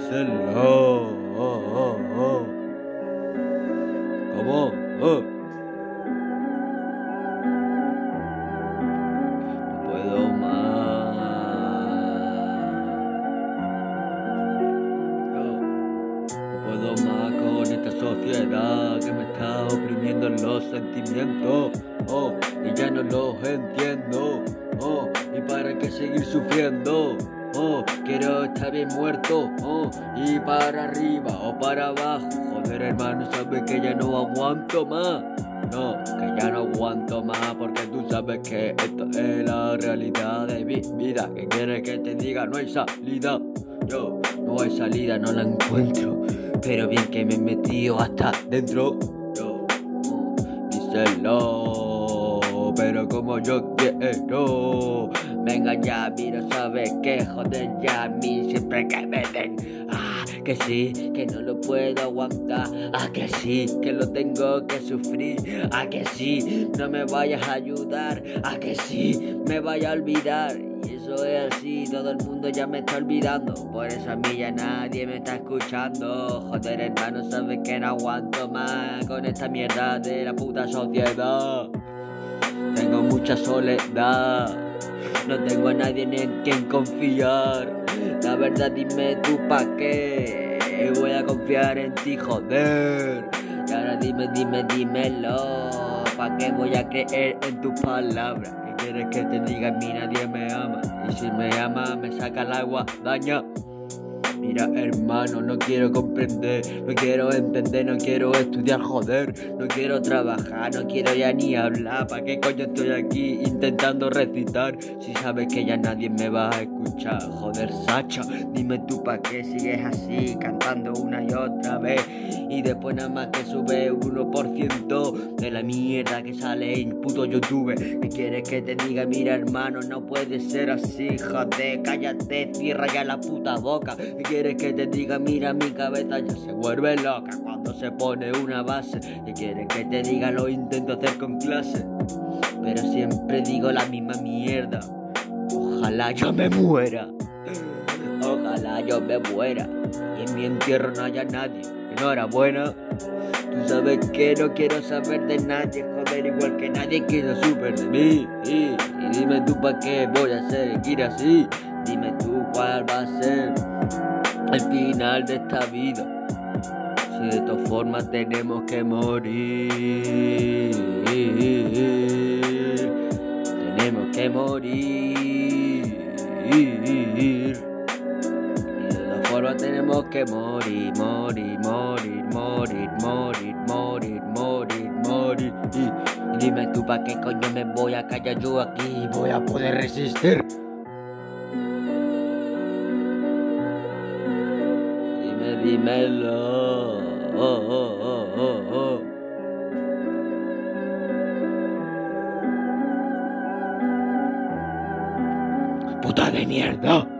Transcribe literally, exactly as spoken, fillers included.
díselo. Oh, oh, oh. ¿Cómo? Oh. No puedo más. Yo no puedo más con esta sociedad que me está oprimiendo los sentimientos. Oh, y ya no los entiendo. Oh, y para qué seguir sufriendo. Oh, quiero estar bien muerto. Oh, y para arriba o para abajo. Joder, hermano, sabes que ya no aguanto más. No, que ya no aguanto más, porque tú sabes que esto es la realidad de mi vida. ¿Qué quieres que te diga? No hay salida. Yo, no hay salida, no la encuentro. Pero bien que me he metido hasta dentro. Yo, oh, díselo, pero como yo quiero. Venga ya, mira, sabes que joder ya a mí siempre que me den. Ah, que sí, que no lo puedo aguantar. Ah, que sí, que lo tengo que sufrir. Ah, que sí, no me vayas a ayudar. Ah, que sí, me vaya a olvidar. Y eso es así, todo el mundo ya me está olvidando. Por eso a mí ya nadie me está escuchando. Joder, hermano, sabes que no aguanto más con esta mierda de la puta sociedad. Tengo mucha soledad. No tengo a nadie en quien confiar. La verdad, dime tú pa' qué voy a confiar en ti, joder. Y ahora dime, dime, dímelo. ¿Pa' qué voy a creer en tus palabras? ¿Qué quieres que te diga? A mí nadie me ama. Y si me ama, me saca el agua, daña. Mira, hermano, no quiero comprender, no quiero entender, no quiero estudiar, joder. No quiero trabajar, no quiero ya ni hablar. ¿Para qué coño estoy aquí intentando recitar? Si sabes que ya nadie me va a escuchar. Joder, Sacha, dime tú para qué sigues así, cantando una y otra vez. Y después nada más que sube uno por ciento de la mierda que sale en puto YouTube. ¿Qué quieres que te diga? Mira, hermano, no puede ser así, joder. Cállate, cierra ya la puta boca. ¿Qué quieres que te diga? Mira, mi cabeza ya se vuelve loca cuando se pone una base. ¿Qué quieres que te diga? Lo intento hacer con clase, pero siempre digo la misma mierda. Ojalá yo me muera. Ojalá yo me muera y en mi entierro no haya nadie. Enhorabuena. Tú sabes que no quiero saber de nadie, joder, igual que nadie quiso saber de mí. Y, y dime tú pa' qué voy a seguir así. Dime tú cuál va a ser el final de esta vida. Si de todas formas tenemos que morir, tenemos que morir. Y de todas formas tenemos que morir, morir, morir, morir, morir, morir, morir, morir. Y, y dime tú pa' qué coño me voy a callar yo aquí. Voy a poder resistir. Dime, dímelo. Oh, oh, oh, oh, oh. Puta de mierda.